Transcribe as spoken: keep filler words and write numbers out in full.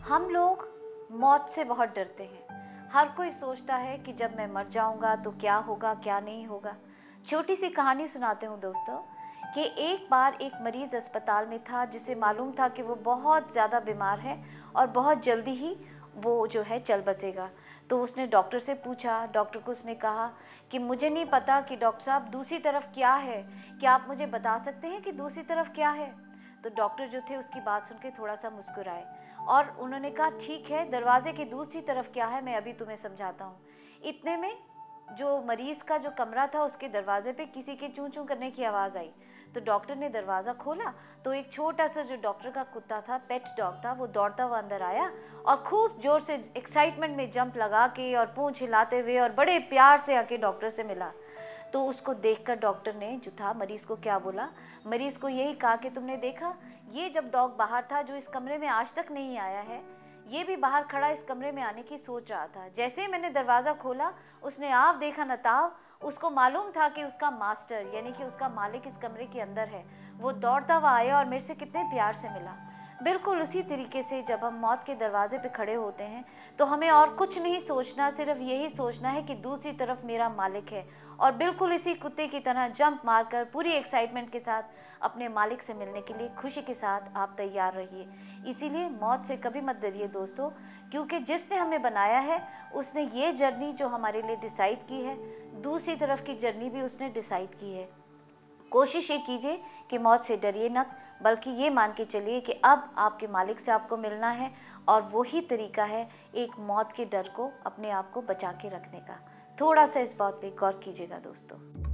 हम लोग मौत से बहुत डरते हैं। हर कोई सोचता है कि जब मैं मर जाऊंगा तो क्या होगा क्या नहीं होगा। छोटी सी कहानी सुनाते हूँ दोस्तों कि एक बार एक मरीज़ अस्पताल में था जिसे मालूम था कि वो बहुत ज़्यादा बीमार है और बहुत जल्दी ही वो जो है चल बसेगा। तो उसने डॉक्टर से पूछा, डॉक्टर को उसने कहा कि मुझे नहीं पता कि डॉक्टर साहब दूसरी तरफ क्या है, क्या आप मुझे बता सकते हैं कि दूसरी तरफ क्या है। तो डॉक्टर जो थे उसकी बात सुन के थोड़ा सा मुस्कुराए और उन्होंने कहा ठीक है, दरवाजे की दूसरी तरफ क्या है मैं अभी तुम्हें समझाता हूँ। इतने में जो मरीज़ का जो कमरा था उसके दरवाजे पे किसी के चूं चूं करने की आवाज़ आई। तो डॉक्टर ने दरवाज़ा खोला तो एक छोटा सा जो डॉक्टर का कुत्ता था, पेट डॉग था, वो दौड़ता हुआ अंदर आया और खूब जोर से एक्साइटमेंट में जंप लगा के और पूंछ हिलाते हुए और बड़े प्यार से आके डॉक्टर से मिला। तो उसको देखकर डॉक्टर ने जो था मरीज़ को क्या बोला, मरीज़ को यही कहा कि तुमने देखा, ये जब डॉग बाहर था जो इस कमरे में आज तक नहीं आया है, ये भी बाहर खड़ा इस कमरे में आने की सोच रहा था। जैसे ही मैंने दरवाज़ा खोला उसने आव देखा न ताव, उसको मालूम था कि उसका मास्टर यानी कि उसका मालिक इस कमरे के अंदर है। वो दौड़ता हुआ आया और मेरे से कितने प्यार से मिला। बिल्कुल उसी तरीके से जब हम मौत के दरवाजे पे खड़े होते हैं तो हमें और कुछ नहीं सोचना, सिर्फ यही सोचना है कि दूसरी तरफ मेरा मालिक है। और बिल्कुल इसी कुत्ते की तरह जंप मारकर पूरी एक्साइटमेंट के साथ अपने मालिक से मिलने के लिए खुशी के साथ आप तैयार रहिए। इसीलिए मौत से कभी मत डरिए दोस्तों, क्योंकि जिसने हमें बनाया है उसने ये जर्नी जो हमारे लिए डिसाइड की है, दूसरी तरफ की जर्नी भी उसने डिसाइड की है। कोशिश ये कीजिए कि मौत से डरिए न, बल्कि ये मान के चलिए कि अब आपके मालिक से आपको मिलना है और वही तरीका है एक मौत के डर को अपने आप को बचा के रखने का। थोड़ा सा इस बात पे गौर कीजिएगा दोस्तों।